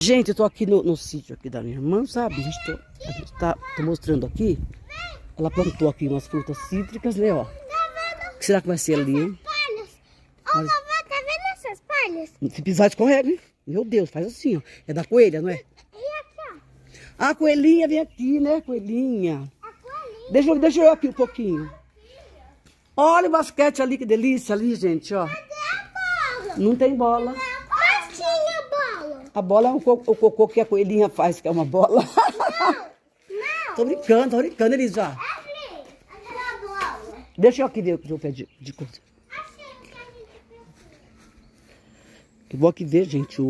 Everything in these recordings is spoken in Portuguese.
Gente, eu tô aqui no sítio aqui da minha irmã, sabe? Tô mostrando aqui. Ela plantou aqui umas frutas cítricas, né, ó. O que será que vai ser ali, hein? Ô, vovó, tá vendo essas palhas? Se pisar, escorrega, hein? Meu Deus, faz assim, ó. É da coelha, não é? E aqui, ó. Ah, coelhinha, vem aqui, né, coelhinha? A coelhinha. Deixa eu aqui um pouquinho. Olha o basquete ali, que delícia ali, gente, ó. Cadê a bola? Não tem bola. Mas tinha bola. A bola é o cocô que a coelhinha faz, que é uma bola. Não. Tô brincando, Elisa. Aqui, a bola. Deixa eu aqui ver o que eu pedi de coisa. Eu vou aqui ver, gente,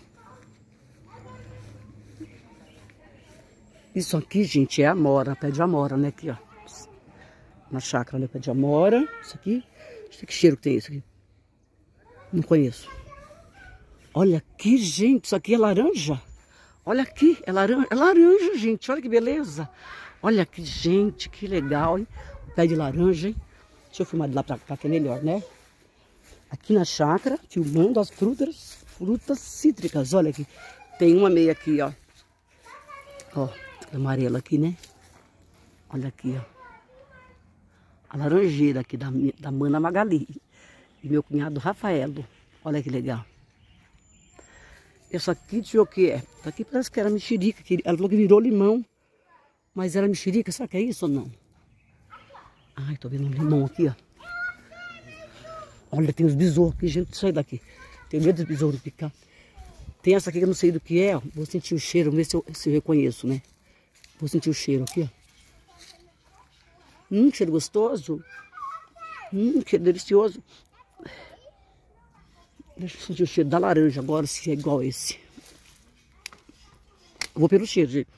Isso aqui, gente, é amora, pé de amora, né? Aqui, ó. Na chácara, né? Pé de amora. Isso aqui. Deixa eu ver que cheiro que tem isso aqui. Não conheço. Olha aqui, gente. Isso aqui é laranja. Olha aqui. É laranja, gente. Olha que beleza. Olha aqui, gente. Que legal, hein? Pé de laranja, hein? Deixa eu filmar de lá pra cá, que é melhor, né? Aqui na chácara, filmando as frutas cítricas. Olha aqui. Tem uma meia aqui, ó. Ó, amarela aqui, né? Olha aqui, ó. A laranjeira aqui da Mana Magali. E meu cunhado Rafaelo. Olha que legal. Essa aqui, deixa eu ver o que é. Essa aqui parece que era mexerica. Ela falou que virou limão. Mas era mexerica. Será que é isso ou não? Ai, tô vendo um limão aqui, ó. Olha, tem os besouros aqui, gente. Sai daqui. Tenho medo dos besouros picar. Tem essa aqui que eu não sei do que é, ó. Vou sentir o cheiro, vamos ver se eu reconheço, né? Vou sentir o cheiro aqui, ó. Que cheiro gostoso. Que cheiro delicioso. Deixa eu sentir o cheiro da laranja agora, se é igual esse. Eu vou pelo cheiro, gente.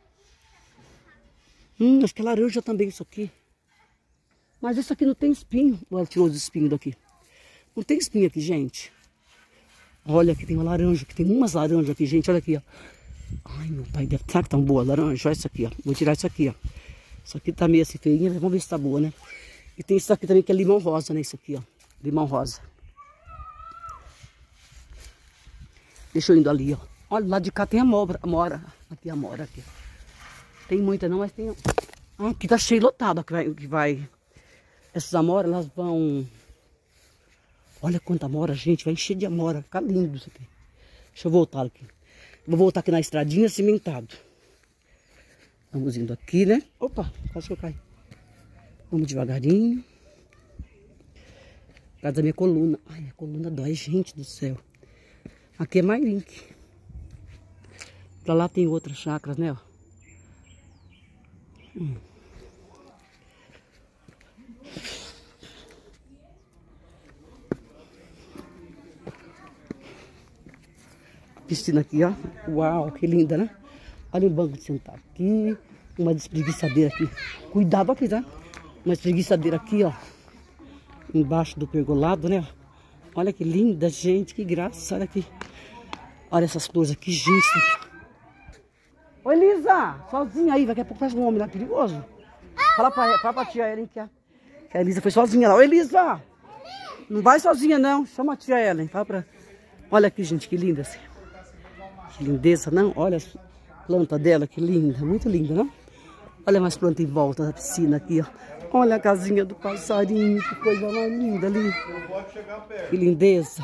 Acho que é laranja também isso aqui. Mas isso aqui não tem espinho. Ela tirou os espinhos daqui. Não tem espinho aqui, gente. Olha, aqui tem uma laranja. Aqui tem umas laranjas aqui, gente. Olha aqui, ó. Ai, meu pai, será que tá boa a laranja? Olha isso aqui, ó. Vou tirar isso aqui, ó. Isso aqui tá meio assim feinha, vamos ver se tá boa, né? E tem isso aqui também que é limão rosa, né? Isso aqui, ó. Limão rosa. Deixa eu indo ali, ó. Olha, lá de cá tem a amora. Aqui a amora, aqui. Tem muita não, mas tem... Ah, aqui tá cheio lotado, que vai... Essas amoras, elas vão... Olha quanta amora, gente. Vai encher de amora. Fica lindo isso aqui. Deixa eu voltar aqui. Vou voltar aqui na estradinha cimentado. Vamos indo aqui, né? Opa, quase que eu caí. Vamos devagarinho. Por causa da minha coluna. Ai, a coluna dói, gente do céu. Aqui é Mairink. Pra lá tem outras chácaras, né? Ó. Piscina aqui, ó. Uau, que linda, né? Olha o banco de sentar aqui. Uma espreguiçadeira aqui. Cuidado aqui, tá? Uma espreguiçadeira aqui, ó. Embaixo do pergolado, né? Olha que linda, gente. Que graça. Olha aqui. Olha essas flores aqui, gente. Oi, Elisa. Sozinha aí. Daqui a pouco faz um homem lá perigoso. Fala pra tia Ellen que a Elisa foi sozinha lá. Oi, Elisa. Não vai sozinha, não. Chama a tia Ellen. Fala pra... Olha aqui, gente. Que linda assim. Que lindeza, não? Olha a planta dela, que linda. Muito linda, não? Olha mais planta em volta da piscina aqui, ó. Olha a casinha do passarinho, que coisa mais linda ali. Que lindeza.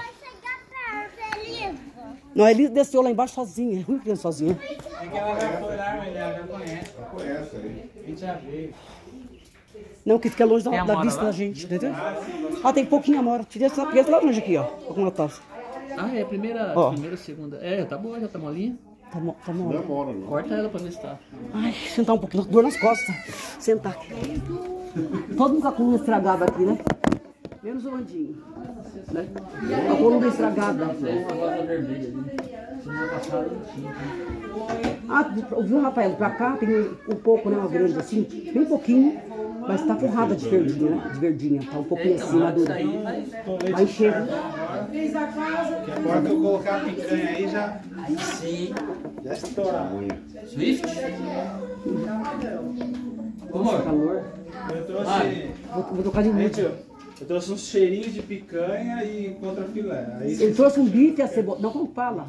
Não, a Elisa desceu lá embaixo sozinha. É ruim criança sozinha. É que ela já foi lá, mas ela já conhece. Ela conhece aí. A gente já veio. Não, que fica longe da vista da gente, entendeu? Ah, tem pouquinho amora. Tirei essa laranja aqui, ó. Como ela tá. Ah, é a primeira, segunda. É, tá boa, já tá molinha. Tá mole. Demora, não. Corta ela pra ver se tá. Ai, sentar um pouquinho, dor nas costas. Sentar aqui. Todo mundo com a coluna estragada aqui, né? Menos o Landinho. Né? A coluna estragada. Tem uma rosa vermelha ali. Semana passada não tinha. Ah, viu, Rafael? Pra cá tem um pouco, né? Uma grande assim, bem pouquinho. Mas tá forrada de verdinha, né? De verdinha. Tá um pouquinho assim, madura. Aí chega. Fez a casa. Que agora que eu colocar a picanha aí já. Aí sim. Já estoura. Swift? Ô, amor. Calor. Eu trouxe. Vou trocar de música. Eu trouxe uns cheirinhos de picanha e contrafilé. Aí Ele trouxe um bife e a cebola. Não, como fala?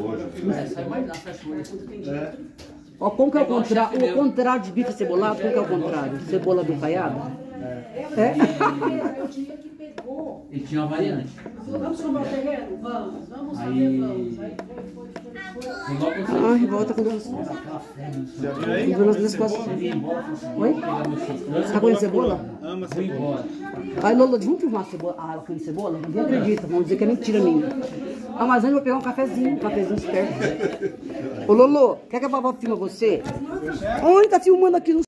É. Ó, como que é o contrário? O contrário de bife cebolado, como que é o contrário? Cebola bifaiada? É? Eu tinha que pegou. E tinha uma variante. Vamos comprar o terreno? Vamos fazer, Aí- vamos. Aí foi. Igual pra você. Ai, volta com Deus. Já viu aí? Vou nas minhas costas. Oi? Tá comendo cebola? Ama Fui cebola. embora. Aí, Lola, vamos filmar cebola? Ah, ela comendo cebola? Ninguém acredita, vamos dizer que é mentira minha. Ah, mas antes eu vou pegar um cafezinho esperto. Ô, Lolo, quer que a vovó filma você? Onde tá filmando aqui no